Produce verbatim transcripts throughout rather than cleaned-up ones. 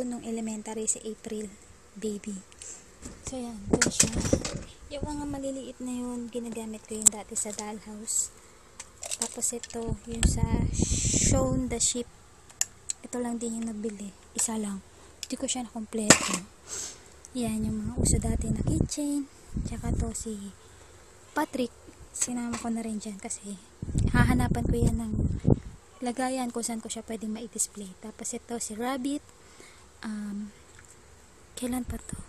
nung elementary, si April baby. So yan, doon siya. Yung mga maliliit na yun, ginagamit ko yun dati sa dollhouse. Tapos ito, yung sa Shaun the Sheep. Ito lang din yung nabili. Isa lang. Hindi ko siya nakompleto. Yan, yung mga uso dati na keychain. Tsaka to si Patrick. Sinama ko na rin dyan kasi hahanapan ko yan ng lagayan kung saan ko siya pwedeng ma-display. Tapos ito si Rabbit. Um, kailan pa to?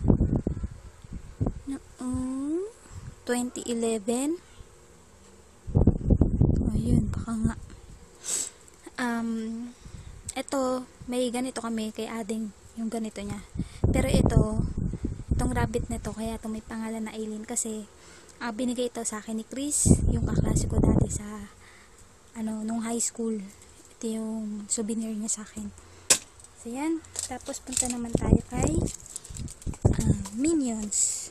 Noong twenty eleven. Ayun, baka nga. Um, ito, may ganito kami kay Ading, yung ganito niya. Pero ito, itong rabbit na to, kaya ito may pangalan na Aileen kasi uh, binigay ito sa akin ni Chris, yung kaklase ko dati sa ano, nung high school. Ito yung souvenir niya sa akin. So yan, tapos punta naman tayo kay uh, Minions.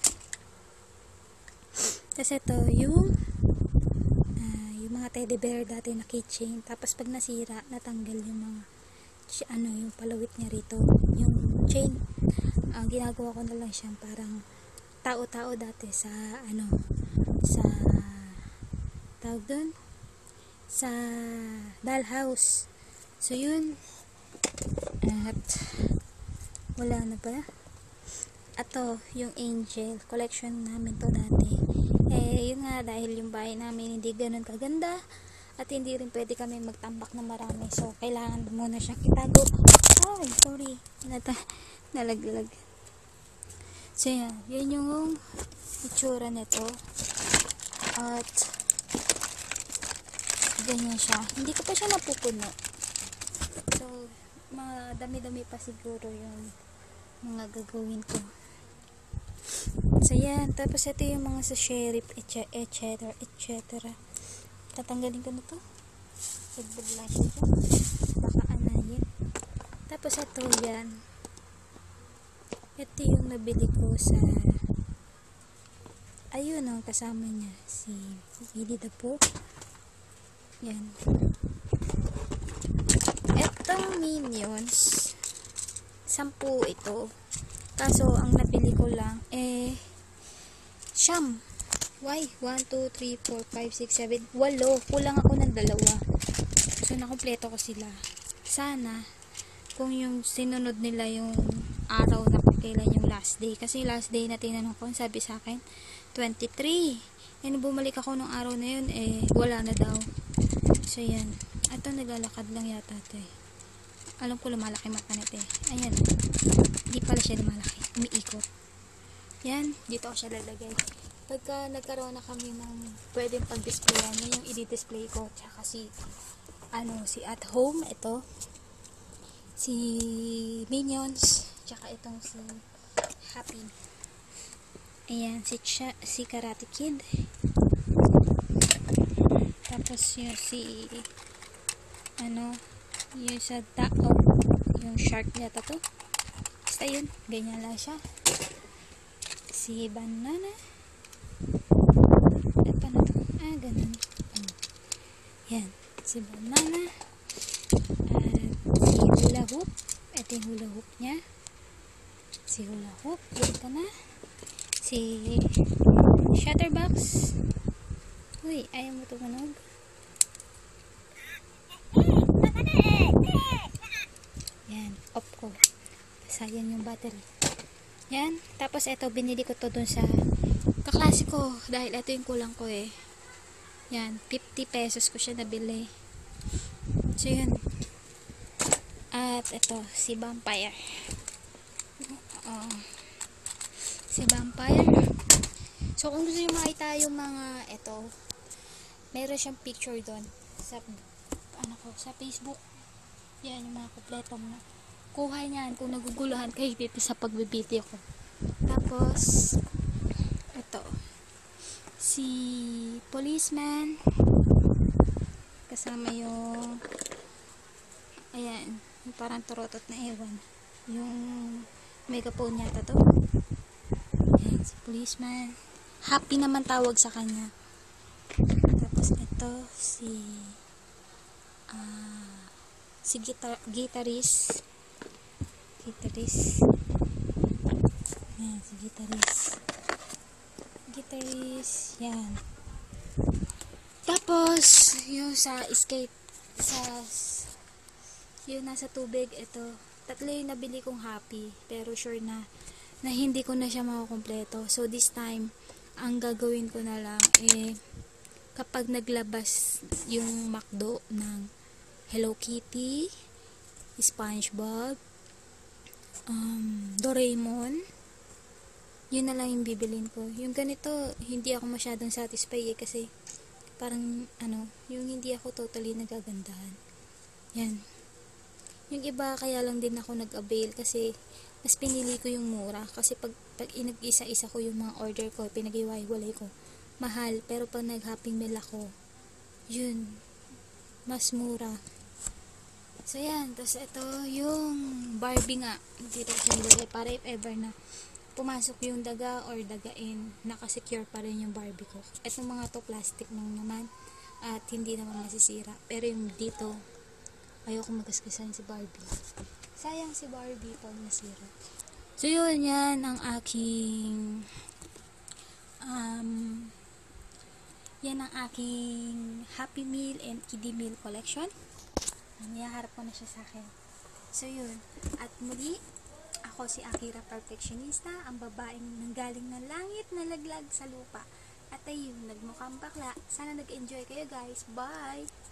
Kasi ito yung uh, yung mga teddy bear dati na keychain. Tapos pag nasira, natanggal yung mga ano, yung palawit niya rito, yung chain. Uh, ginagawa ko na lang siyang parang tao-tao dati sa ano, sa tawag doon, sa dollhouse. So yun, at wala na ba? Ato, yung angel collection namin to dati. Eh, yun nga, dahil yung bahay namin hindi ganun kaganda at hindi rin pwede kami magtambak na marami. So, kailangan muna siyang itago. Ay, sorry. Nata nalaglag. So, yan. Yun yung itsura nito. At, ganyan siya. Hindi ko pa siya napupuno. So, mga dami-dami pa siguro yung mga gagawin ko. So yan, tapos ito yung mga sa sheriff, etc, etc. Tatanggalin ko na to. Sagbag lang siya dyan. Baka anayin. Tapos ito yan. Ito yung nabili ko sa, ayun ang kasama niya, si Winnie the Pooh. Yan. Etong Minions, sampu ito. Kaso, ang nabili ko lang, eh, siyam. Why? one, two, three, four, five, six, seven, walo. Kulang ako ng dalawa. So, nakompleto ko sila. Sana, kung yung sinunod nila yung araw na kailan yung last day. Kasi last day na tinanong ko, sabi sa akin, twenty-three. E, nung bumalik ako nung araw na yun, eh, wala na daw. So, yan. Ito, naglalakad lang yata ito eh. Alam ko lumalaki mata nito eh. Ayan. Hindi pala siya lumalaki. Umiikot. Yan. Dito ko siya lalagay. Pagka nagkaroon na kami ng pwedeng pag-displayan, yan yung i-display ko. Tsaka si, ano, si At Home. Ito. Si Minions. Tsaka itong si Happy. Ayan. Si, Ch si Karate Kid. Tapos yung si, ano, yung sa tao, yung shark yata to. Basta yun, ganyan lang siya. Si Banana. At paano to? Ah, ganun. Yan, si Banana. At si Hula Hoop. Ito yung Hula Hoop niya. Si Hula Hoop. Dito na. Si Shutterbox. Uy, ayaw mo tumunog. Yan, off ko. Sayang yung battery. Yan, tapos ito, binili ko to dun sa kaklase ko. Dahil ito yung kulang ko eh. Yan, fifty pesos ko siya nabili. So yun. At ito, si Vampire. Uh, si Vampire. So kung gusto nyo makita yung mga ito, meron siyang picture doon sa ano ko, sa Facebook. Yan yung mga kompleto mo. Kuha niyan kung naguguluhan kayo dito sa pagbibideo ko. Tapos ito si policeman kasama yung ayan, yung parang turotot na ewan, yung megaphone yata to. Ayan, si policeman. Happy naman tawag sa kanya. Tapos ito si uh, si guitar guitarist. Guitarist. Yan, si guitarist. Guitarist. Yan. Tapos, yung sa skate, sa, yung nasa tubig, ito. Tatlo yung nabili kong happy. Pero sure na, na hindi ko na siya makukumpleto. So, this time, ang gagawin ko na lang, eh, kapag naglabas yung McDo ng Hello Kitty, SpongeBob, um, Doraemon, yun na lang yung bibilin ko. Yung ganito, hindi ako masyadong satisfied eh, kasi parang, ano, yung hindi ako totally nagagandahan. Yan. Yung iba, kaya lang din ako nag-avail kasi mas pinili ko yung mura. Kasi pag, pag inag-isa-isa ko yung mga order ko, pinag-iwalay ko, mahal. Pero pag nag-Happy Meal ako, yun, mas mura. So yan, tapos ito yung Barbie nga, dito sa nilagay para if ever na pumasok yung daga or dagain, nakasecure pa rin yung Barbie ko. Itong mga to plastic lang naman at hindi naman masisira. Pero yung dito, ayoko magasgasan si Barbie. Sayang si Barbie pag nasira. So yun, yan ang aking um, yan ang aking Happy Meal and Kiddie Meal collection. Niyaharap ko na siya sa akin. So yun, at muli, ako si Akira Perfectionista, ang babaeng nanggaling ng langit na laglag sa lupa. At ayun, nagmukhang bakla. Sana nag-enjoy kayo guys. Bye!